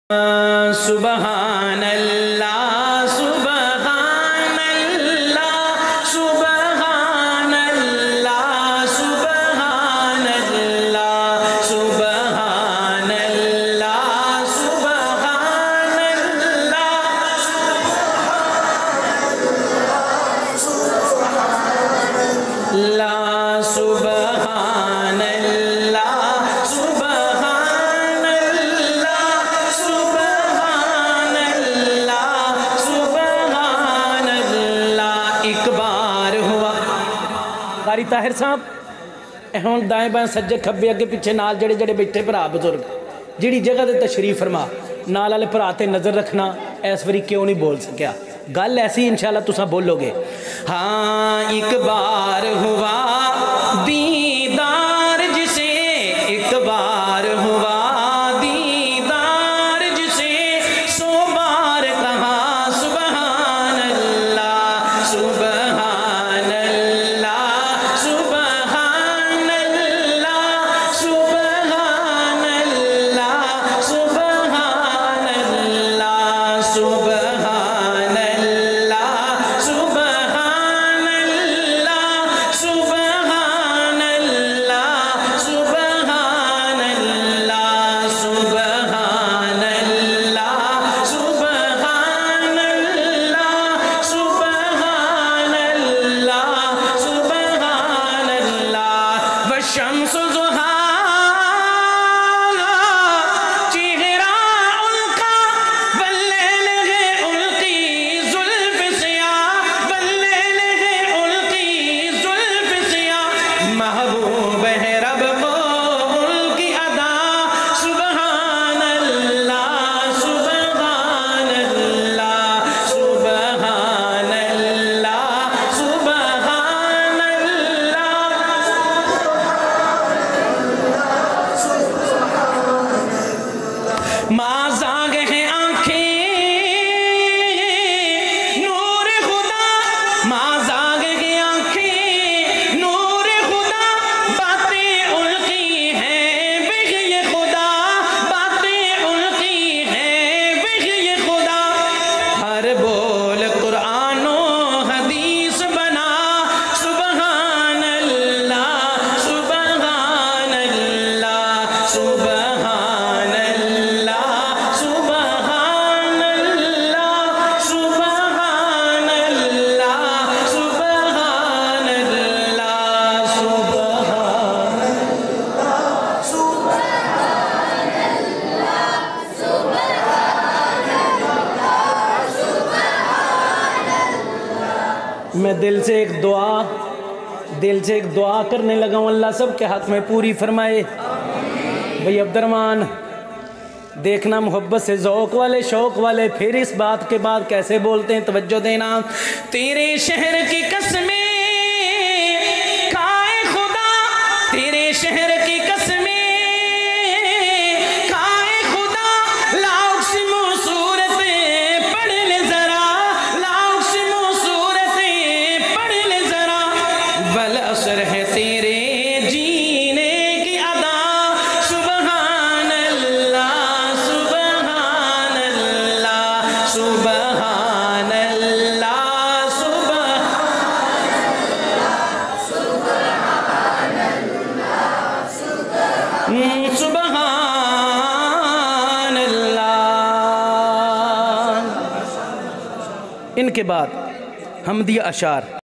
सुबहान अल्लाह सुबहान अल्लाह सुबहान अल्लाह सुबहान अल्लाह सुबहान अल्लाह सुबहान अल्लाह सुबहान कारी ताहिर साहब हुण दाएं बाएं सज्जे खब्बे अगे पिछे नाल जेड़े जेड़े बैठे भरा बुजुर्ग जिहड़ी जगह ते तशरीफ फरमा नाल वाले भरा ते नज़र रखना। इस बारी क्यों नहीं बोल सकिया, गल ऐसी इंशाअल्लाह तुसां बोलोगे। हाँ एक बार हुआ दीदार जिसे, एक बार हुआ दीदार जिसे, सो बार कहा सुबहान अल्लाह सुबहान अल्लाह सुबहान अल्लाह सुबहान अल्लाह सुबहान अल्लाह सुबहान अल्लाह सुबहान अल्लाह सुबहान अल्लाह सुबहान अल्लाह सुबहान अल्लाह सुबहान अल्लाह सुबहान अल्लाह सुबहान अल्लाह वशम्स ज़ुहा चेहरा उनका वल्लैल है उनकी ज़ुल्फ़ सिया, वल्लैल है उनकी ज़ुल्फ़ सिया, महबूब है रब को उनकी अदा सुबहान अल्लाह सुबहान अल्लाह सुबहान अल्लाह सुबहान अल्लाह। माज़ाग है आँखें नूर खुदा, माज़ाग है आँखें नूर खुदा, बातें उनकी हैं बिग़ये खुदा, बातें उनकी हैं बिग़ये खुदा, हर बोल कुरान और हदीस बना सुबहान अल्लाह सुबहान अल्लाह सुबहान अल्लाह सुबहान अल्लाह सुबहान अल्लाह सुबहान अल्लाह मैं दिल से एक दुआ करने लगा हूँ, अल्लाह सब के हक में पूरी फरमाए। भाई अब्दुर्रहमान देखना मोहब्बत से ज़ौक़ वाले शौक़ वाले फिर इस बात के बाद कैसे बोलते हैं, तवज्जो देना। तेरे शहर की कसमें खाए खुदा, तेरे शहर की कसमें खाए खुदा, लाउक्सिमो सूरतें पढ़ ले ज़रा, लाउक्सिमो सूरतें पढ़ ले ज़रा, वल असर है तेरे जीने की अदा सुबहान अल्लाह सुबहान अल्लाह सुबहान अल्लाह सुबहान अल्लाह। इनके बाद हमदिया अशार